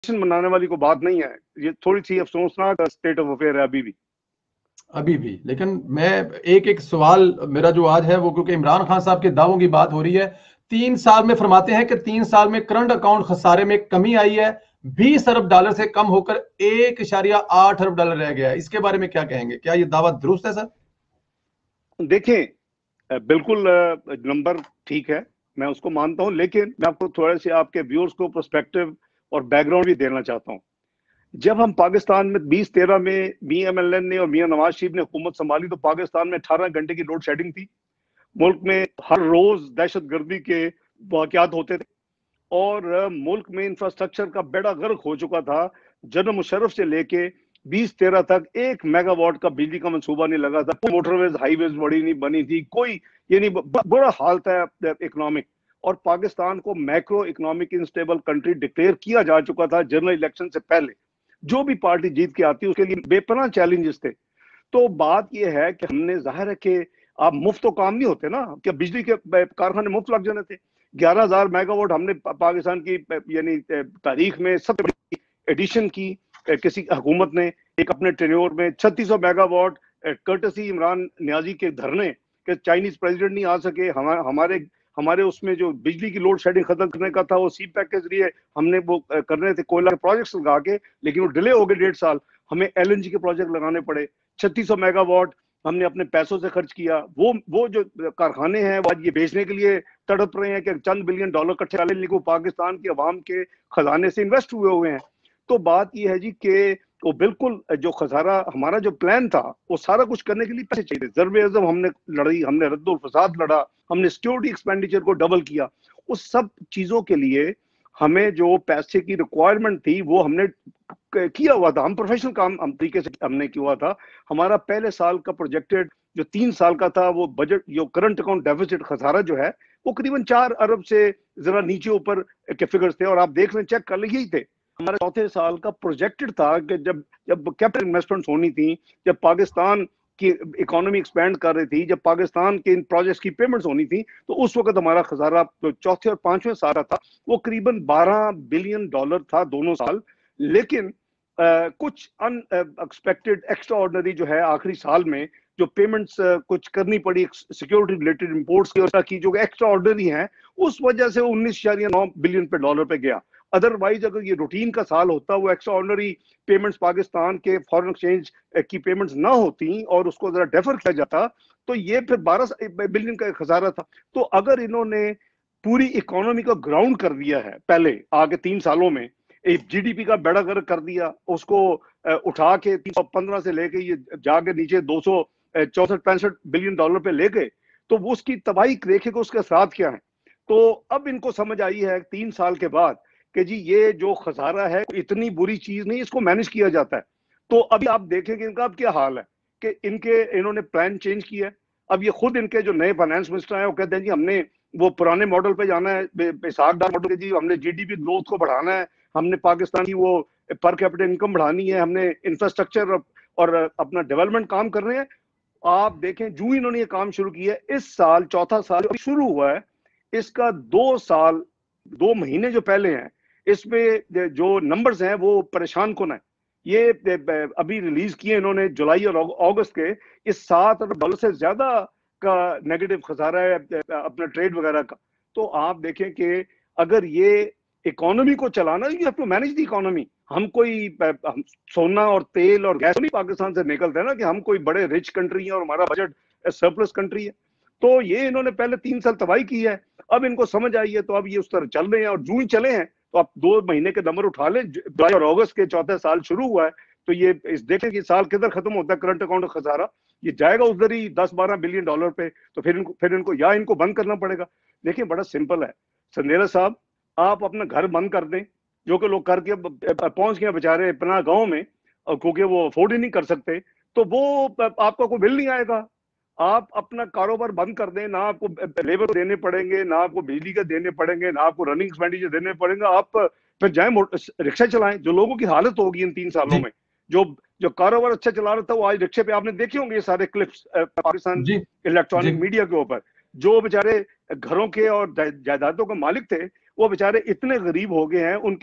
मनाने वाली कोई बात नहीं है। ये थोड़ी सी अफसोसनाक स्टेट ऑफ अफेयर है अभी भी। लेकिन मैं एक एक सवाल मेरा जो आज है वो, क्योंकि इमरान खान साहब के दावों की बात हो रही है, 3 साल में फरमाते हैं कि 3 साल में करंट अकाउंट खसारे में कमी आई है, $20 अरब से कम होकर $1.8 अरब रह गया है। इसके बारे में क्या कहेंगे, क्या ये दावा दुरुस्त है सर? देखें, बिल्कुल नंबर ठीक है, मैं उसको मानता हूं, लेकिन मैं आपको थोड़े से आपके व्यूअर्स को पर्सपेक्टिव और बैकग्राउंड भी देना चाहता हूं। जब हम पाकिस्तान में 2013 में मियां एमएलएन ने और मियां नवाज शरीफ ने हुकूमत संभाली तो पाकिस्तान में 18 घंटे की लोड शेडिंग थी। मुल्क में हर रोज दहशत गर्दी के वाकयात होते थे और मुल्क में इंफ्रास्ट्रक्चर का बेड़ा गर्क हो चुका था। जनरल मुशर्रफ से लेके 2013 तक 1 मेगावाट का बिजली का मंसूबा नहीं लगा था, कोई मोटरवेज हाईवेज बड़ी नहीं बनी थी, कोई ये नहीं, बुरा हाल था इकोनॉमिक। और पाकिस्तान को macro economic instable country declare किया जा चुका था जनरल इलेक्शन से पहले। जो भी पार्टी जीत के आती उसके लिए बेपनाह चैलेंजेस थे। तो बात यह है कि हमने, जाहिर है कि आप मुफ्त तो काम नहीं होते ना, क्या बिजली के कारखाने मुफ्त लग जाने थे। 11,000 मेगावाट हमने पाकिस्तान की यानी तारीख में सबसे बड़ी एडिशन की किसी हुकूमत ने एक अपने टेन्योर में। 3600 मेगावाट कर्टसी इमरान नियाजी के धरने के चाइनीज प्रेसिडेंट नहीं आ सके। हमारे हमारे उसमें जो बिजली की लोड शेडिंग खत्म करने का था वो सी पैक के जरिए हमने वो करने थे, कोयला के प्रोजेक्ट्स लगा के, लेकिन वो डिले हो गए 1.5 साल। हमें एलएनजी के प्रोजेक्ट लगाने पड़े। 3600 मेगावाट हमने अपने पैसों से खर्च किया। वो जो कारखाने हैं वो आज ये बेचने के लिए तड़प रहे हैं कि चंद बिलियन डॉलर इकट्ठे कर लें, लेकिन पाकिस्तान के अवाम के खजाने से इन्वेस्ट हुए हैं। तो बात यह है जी कि वो बिल्कुल जो खसारा, हमारा जो प्लान था वो सारा कुछ करने के लिए पैसे चाहिए। ज़र्ब-ए-आज़म हमने लड़ी, हमने रद्दुल फसाद लड़ा, हमने सिक्योरिटी एक्सपेंडिचर को डबल किया। उस सब चीजों के लिए हमें जो पैसे की रिक्वायरमेंट थी वो हमने किया हुआ था। हम प्रोफेशनल काम हम तरीके से हमने किया हुआ था। हमारा पहले साल का प्रोजेक्टेड जो 3 साल का था वो बजट, जो करंट अकाउंट डेफिसिट खसारा जो है वो करीबन 4 अरब से जरा नीचे ऊपर के फिगर्स थे। और आप देख लें, चेक कर लें, यही थे। हमारे चौथे साल का प्रोजेक्टेड था कि जब जब कैपिटल इन्वेस्टमेंट्स होनी थी, जब पाकिस्तान की इकोनॉमी एक्सपैंड कर रही थी, जब पाकिस्तान के इन प्रोजेक्ट्स की पेमेंट्स होनी थी, तो उस वक्त हमारा खजाना जो चौथे और पांचवें साल था वो करीबन $12 बिलियन था दोनों साल। लेकिन कुछ अनएक्सपेक्टेड एक्स्ट्रा ऑर्डनरी जो है आखिरी साल में जो पेमेंट्स कुछ करनी पड़ी सिक्योरिटी रिलेटेड इंपोर्ट्स की जो एक्स्ट्रा ऑर्डनरी है, उस वजह से 19.9 बिलियन पे डॉलर पे गया। अदरवाइज अगर ये रूटीन का साल होता, वो एक्स्ट्रा ऑर्डनरी पेमेंट्स पाकिस्तान के फॉरेन एक्सचेंज की पेमेंट्स ना होती और उसको जरा डेफर किया जाता, तो ये फिर 12 बिलियन का खसारा था। तो अगर इन्होंने पूरी इकोनॉमी को ग्राउंड कर दिया है पहले आगे 3 सालों में, एक जीडीपी का बेड़ा गर्क कर दिया, उसको उठा के 315 से लेके ये जाके नीचे 264-65 बिलियन डॉलर पे ले गए, तो वो उसकी तबाही देखे को उसके साथ क्या है। तो अब इनको समझ आई है 3 साल के बाद कि जी ये जो खसारा है इतनी बुरी चीज नहीं, इसको मैनेज किया जाता है। तो अभी आप देखेंगे इनका अब क्या हाल है कि इन्होंने प्लान चेंज किया है। अब ये खुद इनके जो नए फाइनेंस मिनिस्टर हैं वो कहते हैं जी हमने वो पुराने मॉडल पे जाना है, बेसाखदार मॉडल, जी हमने जीडीपी ग्रोथ को बढ़ाना है, हमने पाकिस्तान की वो पर कैपिटल इनकम बढ़ानी है, हमने इंफ्रास्ट्रक्चर और अपना डेवलपमेंट काम कर रहे हैं। आप देखें जो इन्होंने ये काम शुरू किया है, इस साल चौथा साल शुरू हुआ है, इसका 2 महीने जो पहले हैं इसमें जो नंबर्स हैं वो परेशान कुन है। ये अभी रिलीज किए इन्होंने जुलाई और अगस्त के, इस $7 अरब से ज्यादा का नेगेटिव खसारा है अपना ट्रेड वगैरह का। तो आप देखें कि अगर ये इकोनॉमी को चलाना, you have to manage the economy. हम कोई हम सोना और तेल और गैस नहीं पाकिस्तान से निकलते हैं ना कि हम कोई बड़े रिच कंट्री है और हमारा बजट सरप्लस कंट्री है। तो ये इन्होंने पहले 3 साल तबाही की है, अब इनको समझ आई है तो अब ये उस तरह चल रहे हैं। और जो ही चले हैं तो आप 2 महीने के नंबर उठा लें, जुलाई और अगस्त के चौथे साल शुरू हुआ है, तो ये इस देखें कि साल किधर खत्म होता है करंट अकाउंट का खसारा, ये जाएगा उधर ही $10-12 बिलियन पे। तो फिर इनको या इनको बंद करना पड़ेगा। देखिए बड़ा सिंपल है संदेला साहब, आप अपना घर बंद कर दें, जो कि लोग करके पहुंच गए बेचारे अपना गांव में, क्योंकि वो अफोर्ड ही नहीं कर सकते, तो वो आपका कोई बिल नहीं आएगा। आप अपना कारोबार बंद कर दें, ना आपको लेबर देने पड़ेंगे, ना आपको बिजली के देने पड़ेंगे, ना आपको रनिंग एक्सपेंडिचर देने पड़ेंगे। आप फिर जाएं रिक्शा चलाएं। जो लोगों की हालत होगी इन 3 सालों जी में, जो जो कारोबार अच्छा चला रहा था वो आज रिक्शे पे, आपने देखे होंगे ये सारे क्लिप्स पाकिस्तान जी जी इलेक्ट्रॉनिक मीडिया के ऊपर। जो बेचारे घरों के और जायदादों के मालिक थे वो बेचारे इतने गरीब हो गए हैं, उनके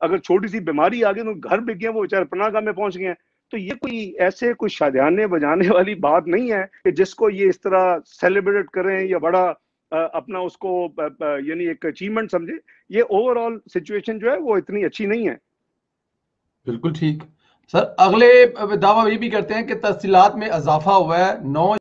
अगर छोटी सी बीमारी आ गई तो घर बिक गए, वो बेचारे पनाहगाह में पहुंच गए हैं। तो ये कोई ऐसे कोई शादियाने बजाने वाली बात नहीं है कि जिसको ये इस तरह सेलिब्रेट करें या बड़ा अपना उसको यानी एक अचीवमेंट समझे। ये ओवरऑल सिचुएशन जो है वो इतनी अच्छी नहीं है। बिल्कुल ठीक सर। अगले दावा ये भी करते हैं कि तहसीलात में इजाफा हुआ है, 9